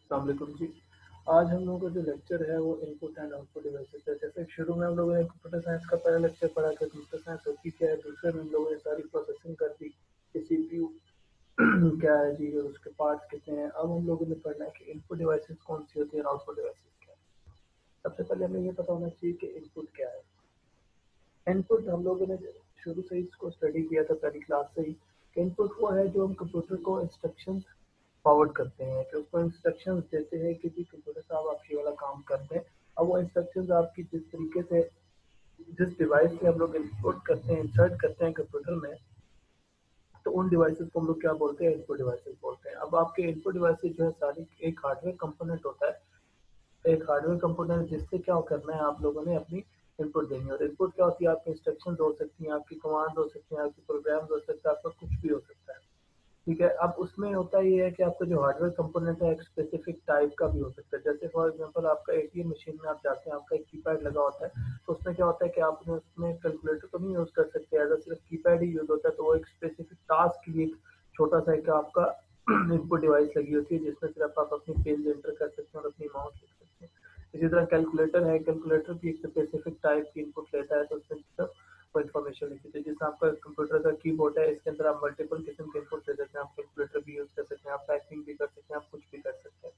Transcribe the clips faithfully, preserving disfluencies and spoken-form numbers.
अस्सलाम वालेकुम जी। आज हम लोगों का जो लेक्चर है वो इनपुट एंड आउटपुट डिवाइसेस है। जैसे शुरू में हम लोगों ने कंप्यूटर साइंस का पहला लेक्चर पढ़ा कि कंप्यूटर साइंस होती क्या है, दूसरे में हम लोगों ने सारी प्रोसेसिंग कर दी कि सीपीयू क्या है जी और उसके पार्ट्स कितने हैं। अब हम लोगों ने पढ़ना है कि इनपुट डिवाइसेस कौन सी होती है और आउटपुट डिवाइसेस क्या है। सबसे पहले हमें ये पता होना चाहिए कि इनपुट क्या है। इनपुट हम लोगों ने शुरू से ही इसको स्टडी किया था पहली क्लास से ही कि इनपुट वो है जो हम कंप्यूटर को इंस्ट्रक्शन फॉरवर्ड करते हैं, कि उसको इंस्ट्रक्शंस देते हैं कि जी कंप्यूटर साहब आप ये वाला काम करते हैं। अब वो इंस्ट्रक्शंस आपकी जिस तरीके से जिस डिवाइस से हम लोग इनपुट करते हैं, इंसर्ट करते हैं कंप्यूटर में, तो उन डिवाइसेस को हम लोग क्या बोलते हैं, इनपुट डिवाइसेस बोलते हैं। अब आपके इनपुट डिवाइसेस जो है सारी एक हार्डवेयर कंपोनेंट होता है, एक हार्डवेयर कंपोनेंट जिससे क्या करना है आप लोगों ने अपनी इनपुट देनी है। और इनपुट क्या होती है, आपकी इंस्ट्रक्शन हो सकती हैं, आपकी कमांड हो सकती हैं, आपकी प्रोग्राम हो सकता है, आपका कुछ भी हो सकता है। ठीक है। अब उसमें होता ये है कि आपका जो हार्डवेयर कंपोनेंट है एक स्पेसिफिक टाइप का भी हो सकता है। जैसे फॉर एग्जांपल आपका एटीएम मशीन में आप जाते हैं, आपका एक कीपैड लगा होता है, तो उसमें क्या होता है कि आपने उसमें कैलकुलेटर तो नहीं यूज कर सकते, एज सिर्फ कीपैड ही यूज होता है। तो वो एक स्पेसिफिक टास्क के लिए एक छोटा सा एक आपका इनपुट डिवाइस लगी होती है जिसमें सिर्फ आप अपनी पेज एंटर कर सकते हैं और अपनी अमाउंट लिख सकते हैं। इसी तरह कैलकुलेटर है, कैलकुलेटर भी एक स्पेसिफिक टाइप की इनपुट लेता है, तो उसमें सिर्फ वो इन्फॉर्मेशन लिखी थी। जैसे आपका कंप्यूटर का कीबोर्ड है, इसके अंदर आप मल्टीपल किस्म के इनपुट दे सकते हैं, आप कैलकुलेटर भी यूज कर सकते हैं, आप टाइपिंग भी कर सकते हैं, आप कुछ भी कर सकते हैं।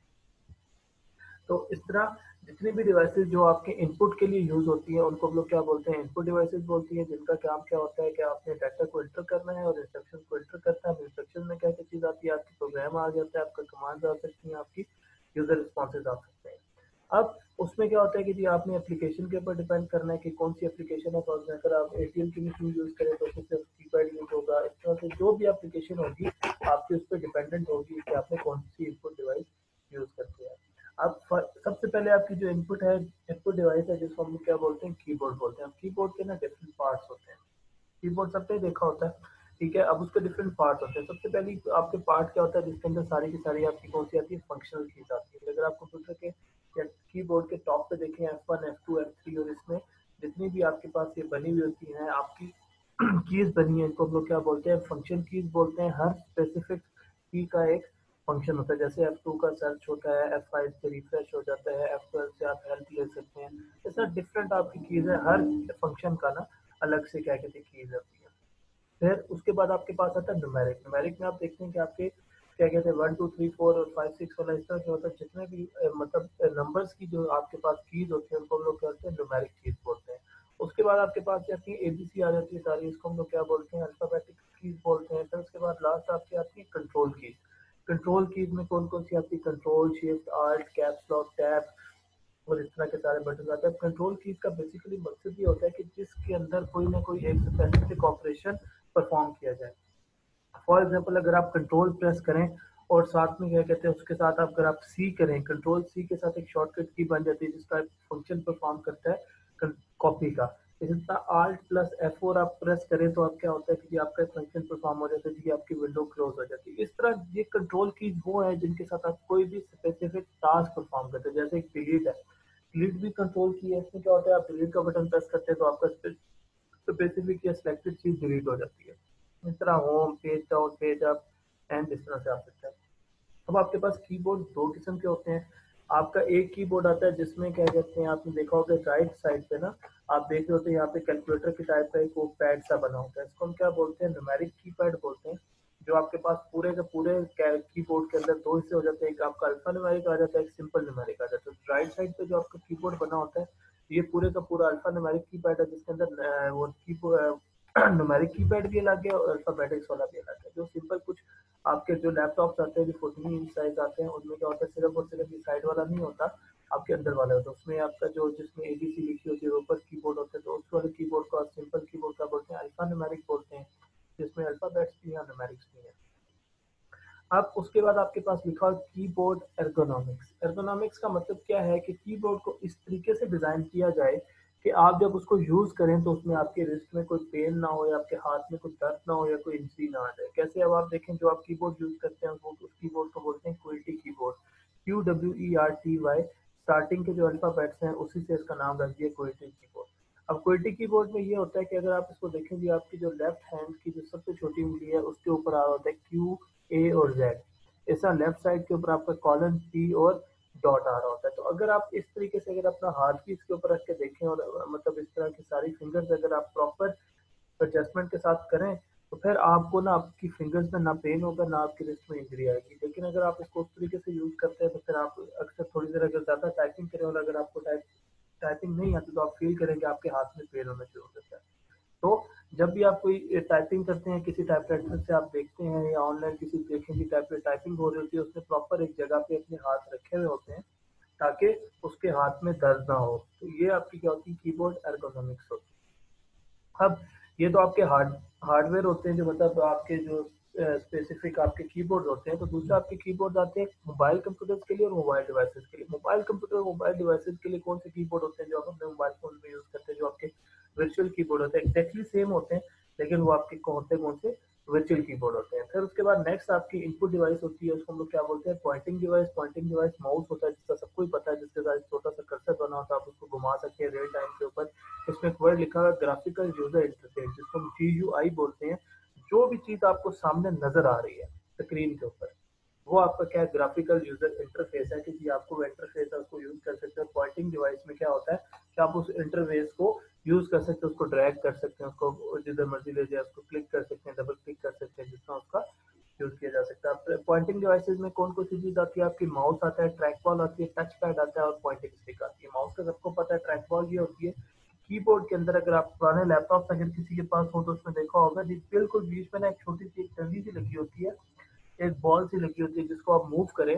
तो इस तरह जितनी भी डिवाइसेस जो आपके इनपुट के लिए यूज होती है उनको हम लोग क्या बोलते हैं, इनपुट डिवाइसेस बोलती है, जिनका काम क्या होता है कि आपने डाटा को एंटर करना है और इंस्ट्रक्शन को एंटर करना है। इंस्ट्रक्शन में क्या क्या चीज आती है, आपकी प्रोग्राम आ जाता है, आपका कमांड आ सकती है, आपकी यूजर रिस्पॉन्सेज आ सकते हैं। अब उसमें क्या होता है कि जी आपने एप्लीकेशन के ऊपर डिपेंड करना है कि कौन सी एप्लीकेशन है। फॉर एग्जाम्पल आप एटीएम की मशीन यूज करें तो उसमें सिर्फ कीपैड यूज होगा। इस तरह से जो भी एप्लीकेशन होगी आपकी उस पर डिपेंडेंट होगी कि आपने कौन सी इनपुट डिवाइस यूज करती है। अब सबसे पहले आपकी जो इनपुट है, इनपुट डिवाइस है, जिसको हम क्या बोलते हैं, कीबोर्ड बोलते हैं। कीबोर्ड के ना डिफरेंट पार्ट्स होते हैं। कीबोर्ड सबने देखा होता है, ठीक है। अब उसके डिफरेंट पार्ट्स होते हैं। सबसे पहले आपके पार्ट क्या होता है, जिसके अंदर सारी की सारी आपकी कौन सी आती है, फंक्शनल कीज आती है। अगर आप कंप्यूटर के या कीबोर्ड के टॉप पे देखें F one F two F three, और इसमें जितनी भी आपके पास ये बनी हुई होती हैं आपकी कीज बनी है, इनको हम लोग क्या बोलते हैं, फंक्शन कीज बोलते हैं। हर स्पेसिफिक की का एक फंक्शन होता है। जैसे एफ टू का सर्च होता है, एफ फाइव से रिफ्रेश हो जाता है, एफ ट्वेल्व से आप हेल्प ले सकते हैं। ऐसा डिफरेंट आपकी कीज है, हर फंक्शन का ना अलग से क्या कहते हैं कीज होती है। फिर उसके बाद आपके पास आता है न्यूमेरिक। न्यूमेरिक में आप देखते हैं कि आपके क्या कहते हैं, वन टू थ्री फोर और फाइव सिक्स वाला इस तरह के मतलब जितने भी अ, मतलब नंबर्स की जो आपके पास कीज होती है उनको हम लोग कहते हैं न्यूमेरिक कीज बोलते हैं। उसके बाद आपके पास जाती है एबीसी आ जाती है सारी, इसको हम लोग क्या बोलते हैं, अल्फाबेटिक कीज बोलते हैं। फिर उसके बाद लास्ट आपकी आती है कंट्रोल कीज। कंट्रोल कीज में कौन कौन सी आती है, control shift alt caps lock tab और इस तरह के सारे बटन आते हैं। कंट्रोल कीज का बेसिकली मकसद ये होता है कि जिसके अंदर कोई ना कोई एक स्पेसिफिक ऑपरेशन परफॉर्म किया जाए। फॉर एग्जाम्पल अगर आप कंट्रोल प्रेस करें और साथ में क्या कहते हैं उसके साथ आप अगर आप सी करें, कंट्रोल सी के साथ एक शॉर्टकट की बन जाती है जिसका फंक्शन परफॉर्म करता है कॉपी का। इसी तरह आल्ट प्लस एफ फोर आप प्रेस करें तो आप क्या होता है कि आपका फंक्शन परफॉर्म हो जाता है जी, आपकी विंडो क्लोज हो जाती है। इस तरह ये कंट्रोल की वो है जिनके साथ आप कोई भी स्पेसिफिक टास्क परफॉर्म करते हैं। जैसे एक डिलीट है, डिलीट भी कंट्रोल की है। इसमें क्या होता है, आप डिलीट का बटन प्रेस करते हैं तो आपका स्पेसिफिक या सिलेक्टेड चीज डिलीट हो जाती है। इस तरह home page down page up end इस तरह से आ सकता है। अब आपके पास कीबोर्ड दो किस्म के होते हैं। आपका एक कीबोर्ड आता है जिसमें क्या कहते हैं, आपने देखा होगा राइट साइड पे ना आप देख रहे होते हैं यहाँ पे कैलकुलेटर के टाइप का एक वो पैड सा बना होता है, इसको हम क्या बोलते हैं, न्यूमेरिक कीपैड बोलते हैं। जो आपके पास पूरे के पूरे कीबोर्ड के अंदर दो हिस्से हो जाते हैं, एक आपका अल्फा न्यूमेरिक आ जाता है, एक सिंपल न्यूमेरिक आ जाता है। राइट साइड पे जो आपका कीबोर्ड बना होता है ये पूरे का पूरा अल्फा न्यूमेरिक कीपैड है, जिसके अंदर अ, वो कीबोर्ड न्यूमेरिक कीपैड भी अलग है और अल्फाबेटिक्स वाला भी अलग है। जो सिंपल कुछ आपके जो लैपटॉप्स आते हैं जो फोर्टीन इंच साइज आते हैं उनमें क्या होता है, सिर्फ और सिर्फ ये साइड वाला नहीं होता, आपके अंदर वाला होता है। उसमें आपका जो जिसमें एबीसी लिखी होती है ऊपर कीबोर्ड होता है, तो उस वाले कीबोर्ड को आप सिंपल कीबोर्ड का बोलते हैं, अल्फा न्यूमेरिक बोलते हैं, जिसमें अल्फाबेट्स भी हैं न्यूमेरिक्स भी हैं। अब उसके बाद आपके पास लिखा है कीबोर्ड एर्गोनॉमिक्स। एर्गोनॉमिक्स का मतलब क्या है कि कीबोर्ड को इस तरीके से डिजाइन किया जाए कि आप जब उसको यूज करें तो उसमें आपके रिस्ट में कोई पेन ना हो या आपके हाथ में कोई दर्द ना हो या कोई इंजरी ना आ जाए। कैसे, अब आप देखें जो आप कीबोर्ड यूज करते हैं वो उस कीबोर्ड को बोलते हैं qwerty keyboard, Q W E R T Y. Starting के जो अल्फाबेट्स हैं उसी से इसका नाम रख दिया क्विल्टी कीबोर्ड। अब क्विल्टी कीबोर्ड में ये होता है कि अगर आप इसको देखें जी, आपकी जो लेफ्ट हैंड की जो सबसे छोटी उंगली है उसके ऊपर आ रहा होता है क्यू ए और जेड। ऐसा लेफ्ट साइड के ऊपर आपका कॉलन टी और डॉट आ रहा होता है। तो अगर आप इस तरीके से अगर अपना हाथ भी इसके ऊपर रख के देखें और अ, मतलब इस तरह की सारी फिंगर्स अगर आप प्रॉपर एडजस्टमेंट के साथ करें, तो फिर आपको ना आपकी फिंगर्स में ना पेन होगा, ना आपकी रिस्ट में इंजरी आएगी। लेकिन अगर आप इसको उस तरीके से यूज़ करते हैं तो फिर आप अक्सर थोड़ी देर अगर ज़्यादा टाइपिंग करें और अगर आपको टाइप टाइपिंग नहीं आती तो आप फील करेंगे आपके हाथ में पेन होना शुरू हो जाता है। तो जब भी आप कोई टाइपिंग करते हैं किसी टाइपराइटर से आप देखते हैं या ऑनलाइन किसी देखें कि टाइप टाइपिंग हो रही होती है, उसने प्रॉपर एक जगह पे अपने हाथ रखे हुए होते हैं ताकि उसके हाथ में दर्द ना हो। तो ये आपकी क्या होती है, कीबोर्ड एर्गोनॉमिक्स होती है। अब ये तो आपके हार्ड हार्डवेयर होते हैं, जो मतलब आपके जो स्पेसिफिक आपके कीबोर्ड होते हैं। तो दूसरा आपके कीबोर्ड आते हैं मोबाइल कंप्यूटर्स के लिए और मोबाइल डिवाइसेस के लिए। मोबाइल कंप्यूटर और मोबाइल डिवाइसेस के लिए कौन से कीबोर्ड होते हैं जो आप अपने मोबाइल फोन में यूज करते हैं, जो आपके वर्चुअल कीबोर्ड होते हैं, एक्जैक्टली सेम होते हैं, लेकिन वो आपके कौन से कौन से वर्चुअल कीबोर्ड होते हैं। फिर उसके बाद नेक्स्ट आपकी इनपुट डिवाइस होती है, उसको हम लोग क्या बोलते हैं, pointing device. Pointing device mouse होता है जिसका सबको ही पता है, जिसके साथ छोटा सा कर्सर बना होता है, आप उसको घुमा सकते हैं रियल टाइम के ऊपर। इसमें एक वर्ड लिखा हुआ है ग्राफिकल यूजर इंटरफेस, जिसको हम जी यू आई बोलते हैं। जो भी चीज आपको सामने नजर आ रही है स्क्रीन के ऊपर, वो आपका क्या है, ग्राफिकल यूजर इंटरफेस है। कि आपको वो इंटरफेस है उसको यूज कर सकते हैं। पॉइंटिंग डिवाइस में क्या होता है कि आप उस इंटरफेस को यूज कर सकते हैं, उसको ड्रैग कर सकते हैं, उसको जिधर मर्जी ले जाए उसको क्लिक कर सकते हैं, डबल क्लिक कर सकते हैं, जिसमें उसका यूज किया जा सकता है। पॉइंटिंग डिवाइसेज में कौन कौन सी चीज आती है, आपकी माउस आता है, ट्रैक बॉल आती है, टच पैड आता है और पॉइंटिंग स्टिक आती है। माउस का सबको पता है, ट्रैक बॉल ये होती है कीबोर्ड के अंदर। अगर आप पुराने लैपटॉप अगर किसी के पास हो तो उसमें देखा होगा जी, बिल्कुल बीच में ना एक छोटी सी एक डंडी सी लगी होती है, एक बॉल सी लगी होती है, जिसको आप मूव करें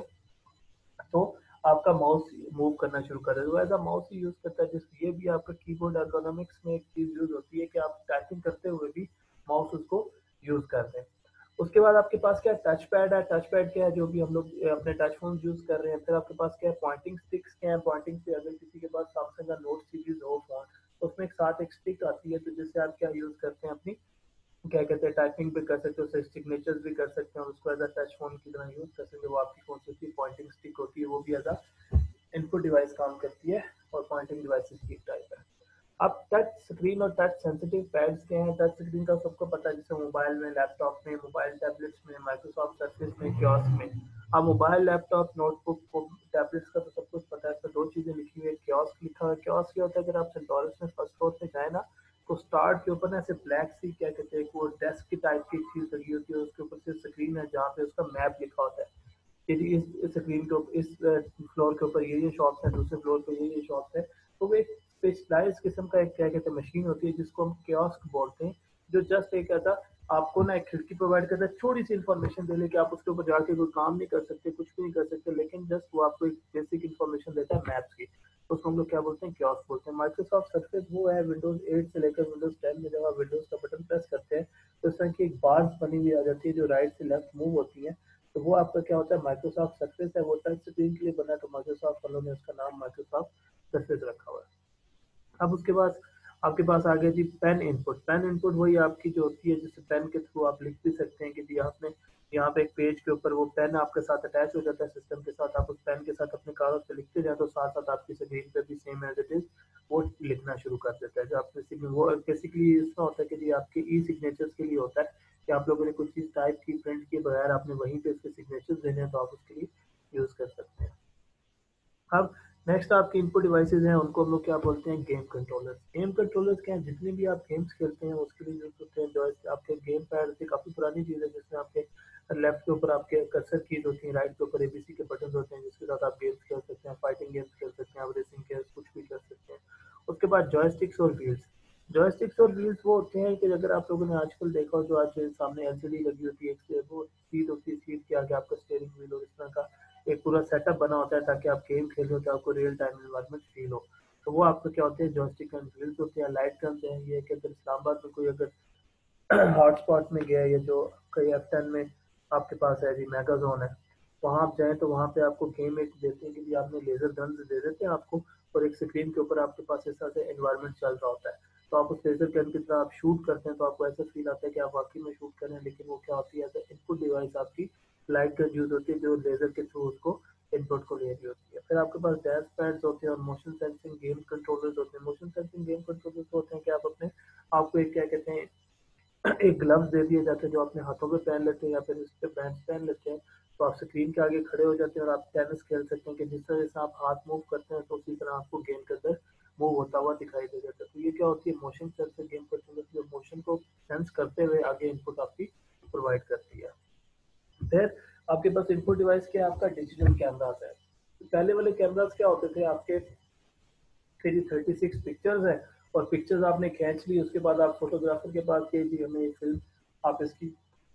तो आपका माउस मूव करना शुरू कर देगा। वैसा माउस ही यूज करता है। जिस ये भी आपका कीबोर्ड एर्गोनॉमिक्स में एक चीज यूज होती है कि आप टाइपिंग करते हुए भी माउस उसको यूज कर रहे हैं। उसके बाद आपके पास क्या टच पैड है। टच पैड क्या है, जो भी हम लोग अपने टच फोन यूज कर रहे हैं। फिर आपके पास क्या है, पॉइंटिंग स्टिक्स क्या है। पॉइंटिंग से अगर किसी के पास सैमसंग का नोट सीरीज हो फोन, तो उसमें एक साथ एक स्टिक आती है, तो जिससे आप क्या यूज करते हैं, अपनी क्या कहते हैं, टाइपिंग भी कर सकते हो, उससे सिग्नेचर्स भी कर सकते हैं, उसको एज अ टच फोन की तरह यूज कर सकते हो। वो आपकी कौन सी पॉइंटिंग स्टिक होती है, वो भी एज अ इनपुट डिवाइस काम करती है और पॉइंटिंग डिवाइसेस की टाइप है। अब टच स्क्रीन और टच सेंसिटिव पैड्स क्या हैं। टच स्क्रीन का सबको पता है, जैसे मोबाइल में, लैपटॉप में, मोबाइल टैबलेट्स में, माइक्रोसॉफ्ट सर्फेस में, कियोस्क में। अब मोबाइल, लैपटॉप, नोटबुक, टैबलेट्स का तो सब कुछ पता है। इसमें दो चीजें लिखी हुई है, कियोस्क लिखा हुआ है। कियोस्क क्या होता है, अगर आप सेंटोरस में फर्स्ट फ्लोर पे जाए ना, तो स्टार्ट के ऊपर ना ऐसे ब्लैक सी क्या कहते हैं, वो डेस्क की टाइप की चीज लगी होती है, उसके ऊपर से स्क्रीन है जहाँ पे उसका मैप लिखा होता है कि जी इस इस स्क्रीन के ऊपर, इस फ्लोर के ऊपर ये ये शॉप्स है, दूसरे फ्लोर पे ये ये शॉप्स है। तो वो एक स्पेशलाइज किस्म का एक क्या कहते हैं मशीन होती है, जिसको हम कियोस्क बोलते हैं, जो जस्ट एक ऐसा आपको ना एक खिड़की प्रोवाइड करता है, छोटी सी इन्फॉर्मेशन देने की। आप उसके ऊपर जाके कोई काम नहीं कर सकते, कुछ भी नहीं कर सकते, लेकिन जस्ट वो आपको एक बेसिक इन्फॉर्मेशन देता है मैप्स की। तो उसको हम लोग क्या बोलते हैं, कियोस्क बोलते हैं। माइक्रोसॉफ्ट सर्फेस वो है विंडोज एट से लेकर विंडोज टेन में, जब आप विंडोज का बटन प्रेस करते हैं तो इस तरह की एक बार्स बनी हुई आ जाती है जो राइट से लेफ्ट मूव होती है। तो वो आपका क्या होता है, माइक्रोसॉफ्ट सर्फेस है। वो टच स्क्रीन के लिए बना है, तो माइक्रोसॉफ्ट वालों ने उसका नाम माइक्रोसॉफ्ट सर्फेस रखा हुआ है। अब उसके बाद आपके पास आ गया जी पेन इनपुट। पेन इनपुट वही आपकी जो होती है, जिससे पेन के थ्रू आप लिख भी सकते हैं कि जी आपने यहाँ पे एक पेज के ऊपर वो पेन आपके साथ अटैच हो जाता है सिस्टम के साथ। आप उस पेन के साथ अपने कागज पे लिखते जाए तो साथ साथ आपकी स्क्रीन पे भी सेम एज इट इज वो लिखना शुरू कर देता है। जो आप बेसिकली वो बेसिकली इसमें होता है कि जी आपके ई सिग्नेचर्स के लिए होता है कि आप लोगों ने कुछ चीज़ टाइप की, प्रिंट किए बगैर आपने वहीं पे उसके सिग्नेचर्स देने हैं, तो आप उसके लिए यूज कर सकते हैं। अब नेक्स्ट आपके इनपुट डिवाइसेज हैं, उनको हम लोग क्या बोलते हैं, गेम कंट्रोलर्स। गेम कंट्रोलर्स क्या है, जितने भी आप गेम्स खेलते हैं उसके लिए यूज होते हैं। जो आपके गेम पैड से काफी पुरानी चीज है, जिसमें आपके लेफ्ट के ऊपर आपके कर्सर कीज होती हैं, राइट के ऊपर एबीसी के बटन होते हैं, जिसके साथ आप गेम्स खेल सकते हैं, फाइटिंग गेम्स खेल सकते हैं, आप रेसिंग गेम्स कुछ भी कर सकते हैं। उसके बाद जॉयस्टिक्स और व्हील्स। जॉयस्टिक्स और व्हील्स वो होते हैं कि अगर आप लोगों ने आजकल देखा हो, जो आज सामने एलसीडी लगी होती है, एक वो सीट होती है, सीट के आगे आपका स्टीयरिंग व्हील और इस तरह का एक पूरा सेटअप बना होता है ताकि आप गेम खेल रहे हो तो आपको रियल टाइम एनवायरनमेंट फील हो। तो वो आपको क्या होते हैं, जॉयस्टिक एंड व्हील्स होते हैं। लाइट गन्स हैं, ये कि अगर इस्लामाबाद में कोई अगर हॉटस्पॉट में गया, या जो कई एफ टेन में आपके पास है जी मेगा जोन है, वहाँ आप जाएँ तो वहाँ पे आपको गेम एक देते हैं कि जी आपने लेजर गन्स दे देते हैं आपको, और एक स्क्रीन के ऊपर आपके पास इस तरह से एनवायरनमेंट चल रहा होता है। तो आप उस लेजर गन की तरह आप शूट करते हैं, तो आपको ऐसा फील आता है कि आप वाकई में शूट कर रहे हैं। लेकिन वो क्या होती है, ऐसा इनपुट डिवाइस आपकी लाइट गन यूज होती है, जो लेजर के थ्रू उसको इनपुट को ले रही होती है। फिर आपके पास डैश पैड्स होते हैं और मोशन सेंसिंग गेम कंट्रोलर्स होते हैं। मोशन सेंसिंग गेम कंट्रोलर्स होते हैं कि आप अपने आपको एक क्या कहते हैं एक ग्लव्स दे दिए जाते हैं, जो अपने हाथों पे पहन लेते हैं या फिर इस पे बैंड्स पहन लेते हैं। तो आप स्क्रीन के आगे खड़े हो जाते हैं और आप टेनिस खेल सकते हैं कि जिस तरह से आप हाथ मूव करते हैं तो उसी तरह आपको गेम के अंदर मूव होता हुआ दिखाई दे जाता है। तो ये क्या होती है, मोशन सेंसर गेम करते हुए मोशन को सेंस करते हुए आगे इनपुट आपकी प्रोवाइड करती है। फिर आपके पास इनपुट डिवाइस क्या है, आपका डिजिटल कैमरास है। पहले वाले कैमरास क्या होते थे आपके, थर्टी सिक्स पिक्चर्स है और पिक्चर्स आपने खींच ली, उसके बाद आप फोटोग्राफर के पास गए जी हमें ये फिल्म आप इसकी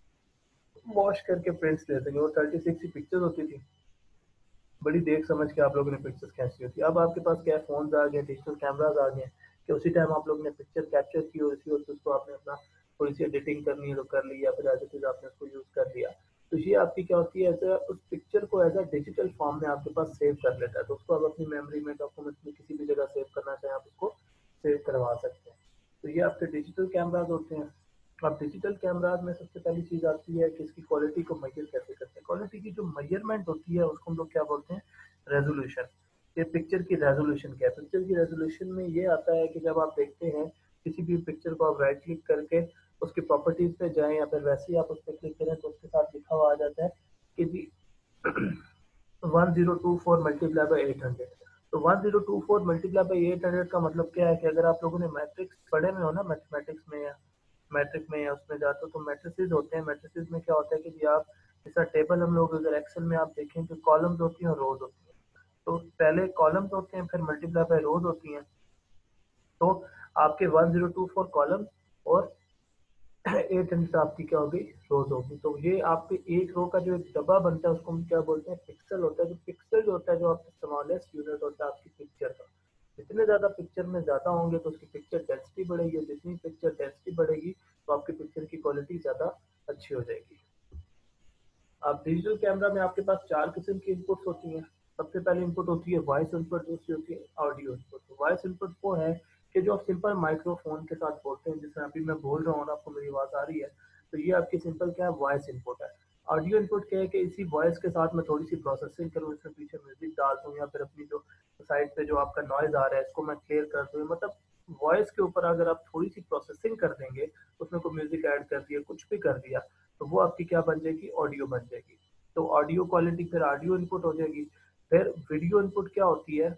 वॉश करके प्रिंट्स ले देंगे। वो थर्टी सिक्स ही पिक्चर्स होती थी, बड़ी देख समझ के आप लोगों ने पिक्चर्स खींची होती है। अब आपके पास क्या है, फोन आ गए, डिजिटल कैमराज आ गए कि उसी टाइम आप लोगों ने पिक्चर कैप्चर की और इसी वक्त उसको आपने अपना थोड़ी सी एडिटिंग करनी है तो कर ली, या फिर एज इट इज आपने उसको यूज कर लिया। तो ये आपकी क्या होती है, एज उस पिक्चर को एज अ डिजिटल फॉर्म में आपके पास सेव कर लेता है। तो उसको आप अपनी मेमोरी में, डॉक्यूमेंट में किसी भी जगह सेव करना चाहें आप उसको सेव करवा सकते हैं। तो ये आपके डिजिटल कैमराज होते हैं। अब डिजिटल कैमराज में सबसे पहली चीज आती है कि इसकी क्वालिटी को मेजर कैसे करते हैं। क्वालिटी की जो मेजरमेंट होती है उसको हम लोग क्या बोलते हैं, रेजोल्यूशन। ये पिक्चर की रेजोल्यूशन क्या है, पिक्चर की रेजोल्यूशन में ये आता है कि जब आप देखते हैं किसी भी पिक्चर को, आप राइट क्लिक करके उसकी प्रॉपर्टीज पे जाएं या फिर वैसे ही आप उस पर क्लिक करें तो उसके साथ लिखा हुआ आ जाता है कि जी one zero two four multiply by eight hundred. तो one zero two four multiply by eight hundred का मतलब क्या है कि अगर आप लोगों ने मैट्रिक्स पढ़े में हो ना, मैथमेटिक्स में या मैट्रिक में या उसमें जाते हो तो मैट्रिसेस होते हैं। मैट्रिसेस में क्या होता है कि जी आप जैसा टेबल हम लोग अगर एक्सेल में आप देखें तो कॉलम्स होती हैं और रोज होती हैं। तो पहले कॉलम्स होते हैं फिर मल्टीप्लाई बाय रोज होती हैं। तो आपके one zero two four column और एट हंड्रेड आपकी क्या होगी, रोज होगी। तो ये आपके एक रो का जो एक डब्बा बनता है उसको हम क्या बोलते हैं, पिक्सल होता है। जो पिक्सल जो होता है जो आपका स्मॉलेस्ट यूनिट होता है आपकी पिक्चर का। जितने ज्यादा पिक्चर में ज्यादा होंगे तो उसकी पिक्चर डेंसिटी बढ़ेगी, जितनी पिक्चर डेंसिटी बढ़ेगी तो आपकी पिक्चर की क्वालिटी ज्यादा अच्छी हो जाएगी। अब डिजिटल कैमरा में आपके पास चार किस्म की इनपुट्स होती हैं। सबसे पहले इनपुट होती है वॉइस इनपुट, दूसरी होती है ऑडियो इनपुट। वॉइस इनपुट वो है कि जो आप सिंपल माइक्रोफोन के साथ बोलते हैं, जिसमें अभी मैं बोल रहा हूँ आपको मेरी आवाज आ रही है, तो ये आपकी सिंपल क्या है, वॉइस इनपुट है। ऑडियो इनपुट क्या है कि इसी वॉइस के साथ मैं थोड़ी सी प्रोसेसिंग करूँ, इसमें पीछे म्यूजिक डाल दूँ या फिर अपनी जो साइड पे जो आपका नॉइज आ रहा है इसको मैं क्लियर कर दूँ। मतलब वॉइस के ऊपर अगर आप थोड़ी सी प्रोसेसिंग कर देंगे, उसमें कोई म्यूजिक ऐड कर दिया, कुछ भी कर दिया, तो वो आपकी क्या बन जाएगी, ऑडियो बन जाएगी। तो ऑडियो क्वालिटी फिर ऑडियो इनपुट हो जाएगी। फिर वीडियो इनपुट क्या होती है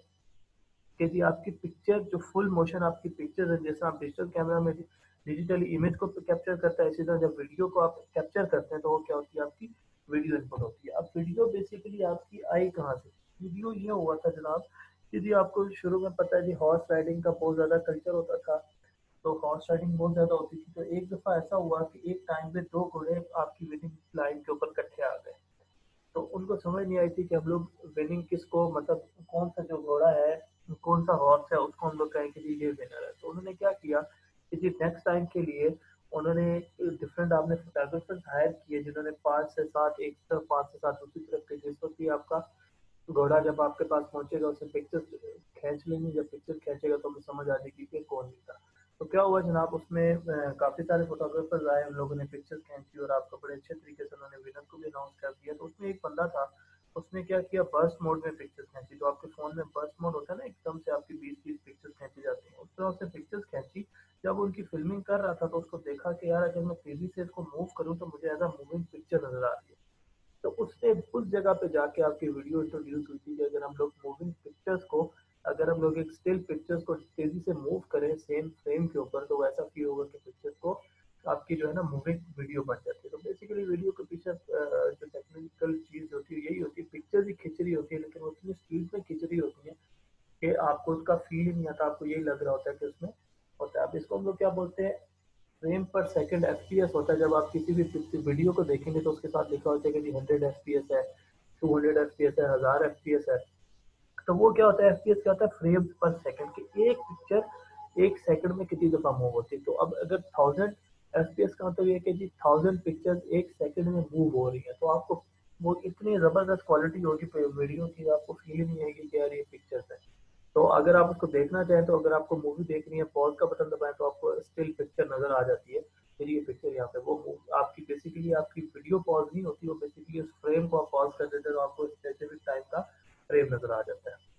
कि जी आपकी पिक्चर जो फुल मोशन आपकी पिक्चर है, जैसे आप डिजिटल कैमरा में डिजिटली इमेज को कैप्चर करता है, इसी तरह जब वीडियो को आप कैप्चर करते हैं तो वो क्या होती है, आपकी वीडियो इनपुट होती है। अब वीडियो बेसिकली आपकी आई कहाँ से, वीडियो ये हुआ था जनाब कि जी आपको शुरू में पता है जी हॉर्स राइडिंग का बहुत ज्यादा कल्चर होता था। तो हॉर्स राइडिंग बहुत ज्यादा होती थी। तो एक दफा ऐसा हुआ कि एक टाइम पे दो घोड़े आपकी विनिंग लाइन के ऊपर इकट्ठे आ गए। तो उनको समझ नहीं आई थी कि हम लोग विनिंग किसको, मतलब कौन सा जो घोड़ा है, कौन सा हॉर्स है उसको हम लोग कहें कि जी ये विनर है। तो उन्होंने क्या किया कि जी नेक्स्ट टाइम के लिए उन्होंने डिफरेंट आपने फोटोग्राफर्स हायर किए, जिन्होंने पाँच से सात एक तरफ, पाँच से सात दूसरी तरफ के, जिस वक्त भी आपका घोड़ा जब आपके पास पहुंचेगा उसे पिक्चर खींच लेंगे, जब पिक्चर खींचेगा तो हमें समझ आ जाएगी कि कौन जीता। तो क्या हुआ जनाब, उसमें अ, काफी सारे फोटोग्राफर्स आए, उन लोगों ने पिक्चर खींची और आपको बड़े अच्छे तरीके से उन्होंने विनर को भी अनाउंस कर दिया। तो उसमें एक बंदा था, उसने क्या किया, बर्स्ट मोड में पिक्चर खींची। तो आपके फोन में बर्स्ट मोड होता है ना, एकदम से आपकी बीस तीस पिक्चर खींची जाती है, उस तरह उसने पिक्चर्स खींची। जब उनकी फिल्मिंग कर रहा था तो उसको देखा कि यार अगर मैं तेजी से इसको मूव करूँ तो मुझे एज अ मूविंग पिक्चर नजर आ रही है। तो उससे उस जगह पे जाके आपकी वीडियो इंट्रोड्यूस हुई थी कि अगर हम लोग मूविंग पिक्चर्स को, अगर हम लोग एक स्टिल पिक्चर्स को तेजी से मूव करें सेम फ्रेम के ऊपर तो वैसा फील होगा कि पिक्चर्स को आपकी जो है ना मूविंग वीडियो बन जाती है। तो बेसिकली वीडियो के पीछे अ, जो टेक्निकल चीज होती है यही होती है, पिक्चर ही खिंच रही होती है लेकिन वो उतनी स्पीड में खिंच रही होती है कि आपको उसका फील ही नहीं आता, आपको यही लग रहा होता है कि उसमें होता है। अब इसको हम लोग क्या बोलते हैं, फ्रेम पर सेकंड एफपीएस होता है। जब आप किसी भी वीडियो को देखेंगे तो उसके साथ लिखा होता है कि जी हंड्रेड एफपीएस है, टू हंड्रेड एफपीएस है, हजार एफपीएस है। तो वो क्या होता है, एफपीएस क्या होता है, फ्रेम्स पर सेकंड की एक पिक्चर एक सेकंड में कितनी दफा मूव होती है। तो अब अगर थाउजेंड एफपीएस का मतलब ये कि जी थाउजेंड पिक्चर्स एक सेकंड में मूव हो रही है, तो आपको वो इतनी जबरदस्त क्वालिटी होगी वीडियो की, आपको फील नहीं आएगी कि यार ये पिक्चर्स है। तो अगर आप उसको देखना चाहें, तो अगर आपको मूवी देखनी है, पॉज का बटन दबाएं तो आपको स्टिल पिक्चर नजर आ जाती है। फिर ये पिक्चर यहाँ पे वो मूव आपकी बेसिकली आपकी वीडियो पॉज नहीं होती, वो बेसिकली उस फ्रेम को आप पॉज कर देते हैं तो आपको स्पेसिफिक टाइम का फ्रेम नजर आ जाता है।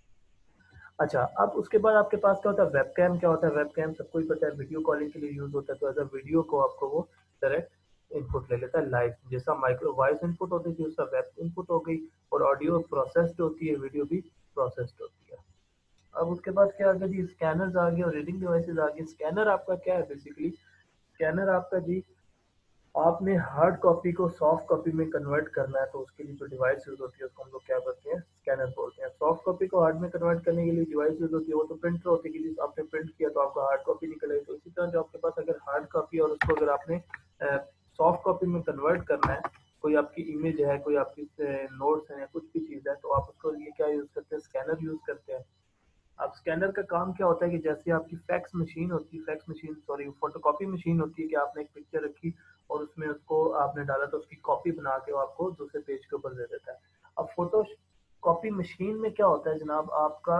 अच्छा, अब उसके बाद आपके पास क्या होता है, वेबकैम क्या होता है। वेबकैम सबको ही पता है, वीडियो कॉलिंग के लिए यूज होता है। तो एज अ वीडियो को आपको वो डायरेक्ट इनपुट ले लेता है लाइव, जैसा माइक्रो वॉइस इनपुट होती थी उसका वेब इनपुट हो गई, और ऑडियो प्रोसेस्ड होती है, वीडियो भी प्रोसेस्ड होती है। अब उसके बाद क्या आ गया जी, स्कैनर्स आ गए और रीडिंग डिवाइसेस आ गए। स्कैनर आपका क्या है बेसिकली, स्कैनर आपका जी, आपने हार्ड कॉपी को सॉफ्ट कॉपी में कन्वर्ट करना है तो उसके लिए जो डिवाइस यूज होती है उसको हम लोग क्या करते हैं, स्कैनर बोलते हैं। सॉफ्ट कॉपी को हार्ड में कन्वर्ट करने के लिए डिवाइस यूज होती है, वो तो प्रिंटर होती है कि जिस आपने प्रिंट किया तो आपका हार्ड कॉपी निकले। तो इसी तरह जो आपके पास अगर हार्ड कॉपी और उसको अगर आपने सॉफ्ट कॉपी में कन्वर्ट करना है, कोई आपकी इमेज है, कोई आपकी नोट्स है, कुछ भी चीज़ है, तो आप उसको लिए क्या यूज करते हैं, स्कैनर यूज करते हैं। अब स्कैनर का काम क्या होता है कि जैसे आपकी फैक्स मशीन होती है, fax machine sorry photocopy machine होती है, कि आपने एक पिक्चर रखी और उसमें उसको आपने डाला तो उसकी कॉपी बना के वो आपको दूसरे पेज के ऊपर दे देता है। अब फोटो कॉपी मशीन में क्या होता है जनाब, आपका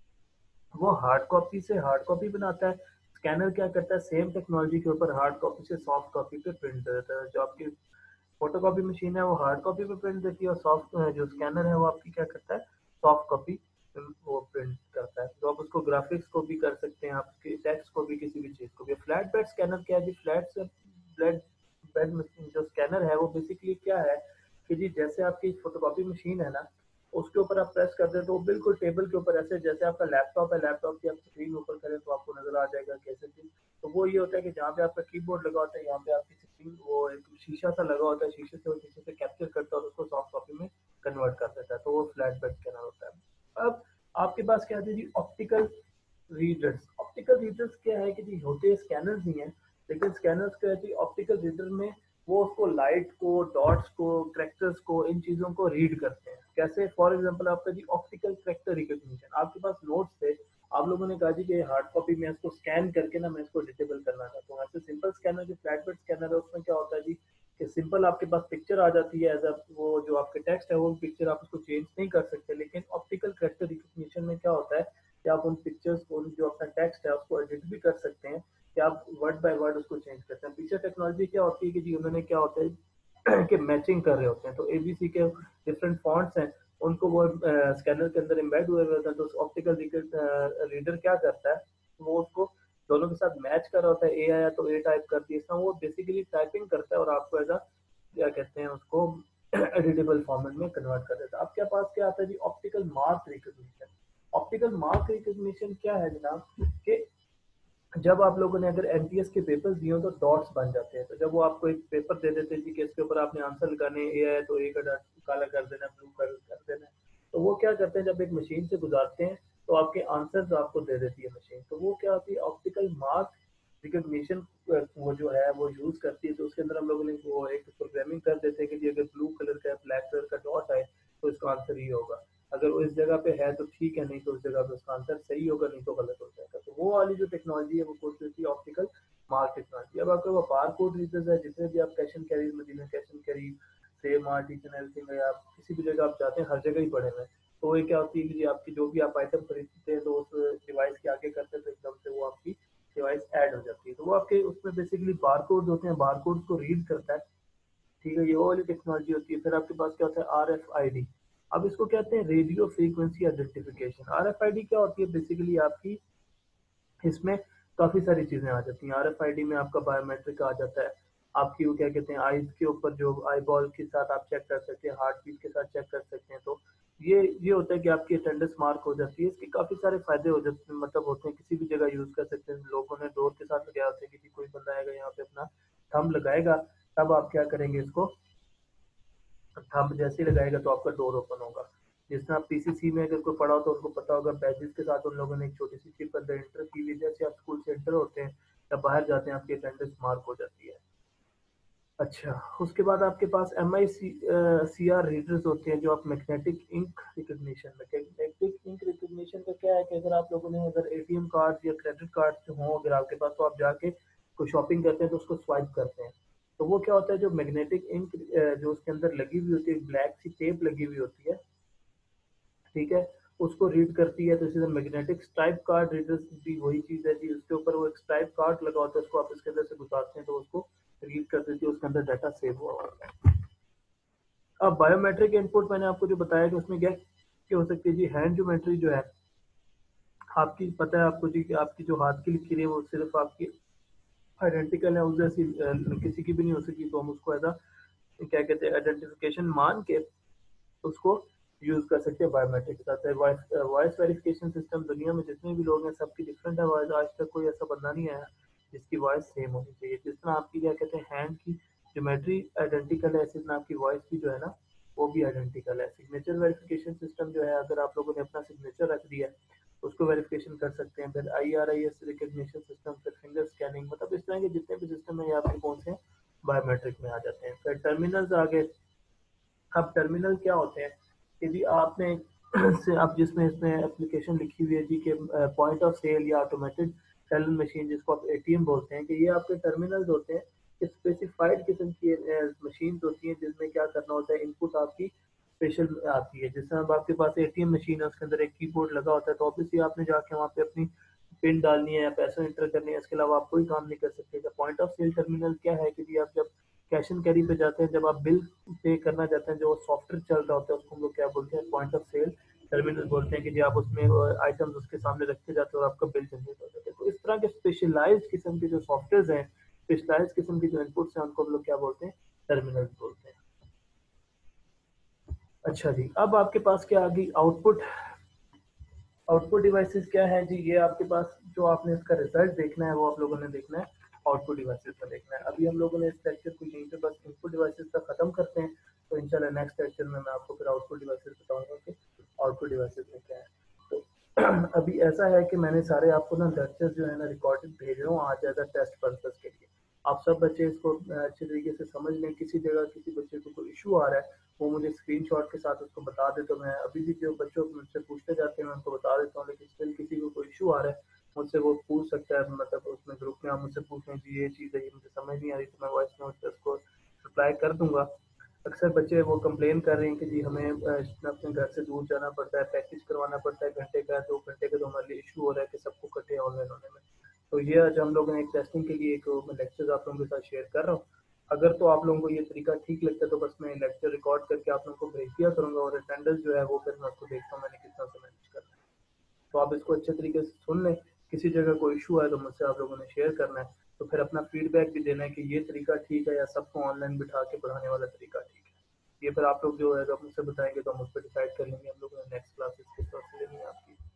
वो हार्ड कॉपी से हार्ड कॉपी बनाता है, स्कैनर क्या करता है, सेम टेक्नोलॉजी के ऊपर हार्ड कॉपी से सॉफ्ट कॉपी पे प्रिंट कर देता है। जो आपकी फोटोकॉपी मशीन है वो हार्ड कॉपी पे प्रिंट देती है, और सॉफ्ट जो स्कैनर है वो आपकी क्या करता है, सॉफ्ट कॉपी वो प्रिंट करता है। तो आप उसको ग्राफिक्स को भी कर सकते हैं, आप टेक्स्ट को भी, किसी भी चीज को भी। फ्लैट बेड स्कैनर क्या है जी, फ्लैट से फ्लैट बेड मशीन जो स्कैनर है वो बेसिकली क्या है कि जी, जैसे आपकी फोटोकॉपी मशीन है ना, उसके ऊपर आप प्रेस करते हैं तो वो बिल्कुल टेबल के ऊपर, ऐसे जैसे आपका लैपटॉप है, लैपटॉप की आप स्क्रीन ऊपर करें तो आपको नजर आ जाएगा कैसे चीज। तो वो ये होता है कि जहाँ पे आपका कीबोर्ड लगा होता है, यहाँ पे आपकी स्क्रीन वो एक शीशा सा लगा होता है, शीशे से वो शीशे से कैप्चर करता है और उसको सॉफ्ट कॉपी में कन्वर्ट कर देता है, तो वो फ्लैट बेड स्कैनर होता है। अब आपके पास क्या है जी, ऑप्टिकल रीडर्स। ऑप्टिकल रीडर्स क्या है कि जी, होते स्कैनर्स ही हैं, लेकिन स्कैनर्स क्या है जी, ऑप्टिकल रीडर में वो उसको लाइट को, डॉट्स को, करेक्टर्स को, इन चीजों को रीड करते हैं। कैसे, फॉर एग्जांपल आपका जी ऑप्टिकल करेक्टर रिकॉग्निशन, आपके पास नोट्स थे, आप लोगों ने कहा जी कि हार्ड कॉपी में इसको स्कैन करके ना मैं इसको डिटेबल करना चाहता हूँ। ऐसे सिंपल स्कैनर जो फ्लैट बेड स्कैनर है उसमें क्या होता है जी, कि सिंपल आपके पास पिक्चर आ जाती है एज अ, वो जो आपके टेक्स्ट है वो पिक्चर आप उसको चेंज नहीं कर सकते। लेकिन ऑप्टिकल करेक्टर रिकॉग्निशन में क्या होता है कि आप उन पिक्चर्स को, जो अपना टेक्स्ट है उसको एडिट भी कर सकते हैं, कि आप वर्ड बाय वर्ड उसको चेंज करते हैं। पीछे टेक्नोलॉजी क्या होती है कि जी, उन्होंने क्या होता है कि मैचिंग कर रहे होते हैं, तो एबीसी के डिफरेंट फॉन्ट्स हैं, उनको वो स्कैनर के अंदर एम्बेड हुए हुए होते हैं। तो ऑप्टिकल रीडर क्या करता है, वो उसको दोनों के साथ मैच कर रहा होता है, ए आया तो ए टाइप कर दिया, इसमें वो बेसिकली टाइपिंग करता है और आपको एज क्या कहते हैं उसको एडिटेबल फॉर्मेट में कन्वर्ट कर देता है। आपके पास क्या आता है जी, optical mark recognition. Optical mark recognition क्या है जनाब, कि जब आप लोगों ने अगर एमटीएस के पेपर दिए हो तो डॉट्स बन जाते हैं। तो जब वो आपको एक पेपर दे देते हैं जी कि इसके ऊपर आपने आंसर लगाने, ए है तो ए का डॉट काला कर देना, ब्लू कलर कर देना, तो वो क्या करते हैं जब एक मशीन से गुजारते हैं तो आपके आंसर्स आपको दे देती है मशीन। तो वो क्या होती है, ऑप्टिकल मार्क रिकॉग्निशन वो जो है वो यूज करती है। तो उसके अंदर हम लोगों ने वो एक प्रोग्रामिंग कर देते हैं कि जी अगर ब्लू कलर का ब्लैक कलर का डॉट है तो इसका आंसर ये होगा, अगर वो इस जगह पे है तो ठीक है, नहीं तो उस जगह पे उसका आंसर सही होगा, नहीं तो गलत हो जाएगा। तो वो वाली जो टेक्नोलॉजी है वो कोर्स होती है ऑप्टिकल मार्क टेक्नोलॉजी। अब आपके वो बार कोड रीडर्स है, जितने भी आप cash and carry Madina cash and carry same art each and everything है, आप किसी भी जगह आप जाते हैं हर जगह ही पड़े हुए हैं। तो ये क्या होती है कि जी आपकी जो भी आप आइटम खरीदते हैं तो उस डिवाइस के आगे करते हैं तो एकदम से वो आपकी डिवाइस ऐड हो जाती है। तो वो आपके उसमें बेसिकली बार कोड होते हैं, बार कोड को रीड करता है, ठीक है, ये वो वाली टेक्नोलॉजी होती है। फिर आपके पास क्या होता है, आर एफ आई डी। अब इसको कहते हैं radio frequency identification. R F I D क्या होती है बेसिकली आपकी, इसमें काफी सारी चीजें आ जाती हैं। आर एफ आई डी में आपका बायोमेट्रिक आ जाता है, आपकी वो क्या कहते हैं आईज के ऊपर जो आई बॉल के साथ आप चेक कर सकते हैं, हार्ट बीट के साथ चेक कर सकते हैं। तो ये ये होता है कि आपकी अटेंडेंस मार्क हो जाती है। इसके काफी सारे फायदे हो जाते हैं, मतलब होते हैं, किसी भी जगह यूज कर सकते हैं। लोगों ने डोर के साथ लगाया होता है कि कोई बंदा आएगा यहाँ पे अपना थंब लगाएगा, तब आप क्या करेंगे, इसको थंब जैसे ही लगाएगा तो आपका डोर ओपन होगा। जिसमें आप पीसीसी में अगर कोई पढ़ा हो तो उनको पता होगा, बैचेस के साथ उन लोगों ने एक छोटी सी चिप अंदर एंटर की हुई, जैसे आप स्कूल से एंटर होते हैं या बाहर जाते हैं आपकी अटेंडेंस मार्क हो जाती है। अच्छा, उसके बाद आपके पास M I C C R readers होते हैं, जो आप मैग्नेटिक इंक रिकॉग्निशन में, मैग्नेटिक इंक रिकॉग्निशन का क्या है कि अगर आप लोगों ने अगर एटीएम कार्ड या क्रेडिट कार्ड जो हो अगर आपके पास, तो आप जाके कोई शॉपिंग करते हैं तो उसको स्वाइप करते हैं। तो वो क्या होता है, जो मैग्नेटिक इंक जो उसके अंदर लगी हुई होती है, ब्लैक सी टेप लगी हुई होती है, ठीक है, उसको रीड करती है। तो इसी तरह मैग्नेटिक स्ट्राइप कार्ड रीडर्स भी वही चीज है जी, उसके ऊपर वो एक स्ट्राइप कार्ड लगा होता है, उसको आप इसके अंदर से गुजारते हैं तो उसको रीड कर देती है, उसके अंदर डाटा सेव हुआ होता है। अब बायोमेट्रिक इनपुट मैंने आपको जो बताया कि उसमें क्या क्या हो सकती है जी, हैंड ज्योमेट्री जो है आपकी, पता है आपको जी कि आपकी जो हाथ की लकीर है वो सिर्फ आपकी आइडेंटिकल है, उस जैसी अ, किसी की भी नहीं हो सकती, तो हम उसको एज़ अ क्या कहते हैं आइडेंटिफिकेशन मान के उसको यूज़ कर सकते हैं बायोमेट्रिक के साथ। वॉइस वॉइस वेरिफिकेशन सिस्टम दुनिया में जितने भी लोग हैं सबकी डिफरेंट है वॉइस, आज तक कोई ऐसा बंदा नहीं आया जिसकी वॉइस सेम होनी चाहिए। जिस तरह आपकी क्या कहते हैं हैंड की ज्योमेट्री आइडेंटिकल है, इसी तरह आपकी वॉइस भी जो है ना वो भी आइडेंटिकल है। सिग्नेचर वेरिफिकेशन सिस्टम जो है, अगर आप लोगों ने अपना सिग्नेचर रख दिया उसको वेरिफिकेशन कर सकते हैं। फिर I R I S recognition system, फिर फिंगर स्कैनिंग, मतलब इस तरह के जितने भी सिस्टम है ये आपके कौन से बायोमेट्रिक में आ जाते हैं। फिर टर्मिनल्स आगे। अब टर्मिनल क्या होते हैं कि जी आपने से आप जिसमें इसमें एप्लीकेशन लिखी हुई है जी के पॉइंट ऑफ सेल या ऑटोमेटेड टेलर मशीन जिसको आप ए टी एम बोलते हैं, कि ये आपके टर्मिनल्स होते हैं कि स्पेसिफाइड किस्म की मशीन होती हैं जिसमें क्या करना होता है, इनपुट आपकी स्पेशल आती है। जैसे अब आपके पास ए टी एम मशीन है, उसके अंदर एक कीबोर्ड लगा होता है, तो ऑब्वियसली आपने जाके वहाँ पे अपनी पिन डालनी है या पैसा एंटर करनी है, इसके अलावा आप कोई काम नहीं कर सकते। पॉइंट ऑफ सेल टर्मिनल क्या है कि जी आप जब कैश एंड कैरी पे जाते हैं, जब आप बिल पे करना चाहते हैं, जो सॉफ्टवेयर चल रहा होता है उसको हम लोग क्या बोलते हैं, पॉइंट ऑफ सेल टर्मिनल बोलते हैं। कि जी आप उसमें आइटम्स उसके सामने रखते जाते हो और आपका बिल जनरेट हो जाता है। तो इस तरह के स्पेशलाइज्ड किस्म के जो सॉफ्टवेयर हैं, स्पेशलाइज्ड किस्म के जो इनपुट्स हैं, उनको हम लोग क्या बोलते हैं, टर्मिनल बोलते हैं। अच्छा जी, अब आपके पास क्या आ गई आउटपुट। आउटपुट डिवाइसेस क्या है जी, ये आपके पास जो आपने इसका रिजल्ट देखना है वो आप लोगों ने देखना है आउटपुट डिवाइसेस का देखना है। अभी हम लोगों ने इस लेक्चर को यहीं पे बस इनपुट डिवाइसेस का खत्म करते हैं, तो इंशाल्लाह नेक्स्ट लेक्चर में मैं आपको फिर आउटपुट डिवाइसेस बताऊंगा कि आउटपुट डिवाइसेस में क्या है। तो अभी ऐसा है कि मैंने सारे आपको ना लेक्चर जो है ना रिकॉर्डेड भेज रहा हूँ आज एज अ टेस्ट पर्पज के लिए। आप सब बच्चे इसको अच्छे तरीके से समझ लें। किसी जगह किसी बच्चे को कोई इशू आ रहा है वो मुझे स्क्रीनशॉट के साथ उसको बता दे, तो मैं अभी भी जो बच्चों को मुझसे पूछते जाते हैं मैं उनको बता देता हूँ। लेकिन स्टिल किसी को कोई इशू आ रहा है मुझसे वो पूछ सकता है, मतलब उसमें ग्रुप में आप मुझसे पूछ लें जी ये चीज़ है ये मुझे समझ नहीं आ रही, तो मैं वॉइस नोट से उसको रिप्लाई कर दूंगा। अक्सर बच्चे वो कंप्लेन कर रहे हैं कि जी हमें अपने घर से दूर जाना पड़ता है, प्रैक्टिस करवाना पड़ता है घंटे का दो घंटे का, तो हमारे लिए इशू हो रहा है कि सबको इकट्ठे ऑनलाइन होने में। तो ये आज हम लोगों ने एक टेस्टिंग के लिए एक लेक्चर आप लोगों के साथ शेयर कर रहा हूँ। अगर तो आप लोगों को ये तरीका ठीक लगता है तो बस मैं लेक्चर रिकॉर्ड करके आप लोगों को भेज दिया करूंगा, और अटेंडेंस जो है वो फिर मैं आपको देखता हूँ मैंने कितना से मैनेज करना है। तो आप इसको अच्छे तरीके से सुन लें। किसी जगह कोई इशू है तो मुझसे आप लोगों ने शेयर करना है, तो फिर अपना फीडबैक भी देना है कि ये तरीका ठीक है या सबको ऑनलाइन बिठा के पढ़ाने वाला तरीका ठीक है। ये फिर आप लोग जो है जब मुझसे बताएंगे तो हम उस पर डिसाइड कर लेंगे हम लोग ने नेक्स्ट क्लासेस किस तरह से लेनी है आपकी।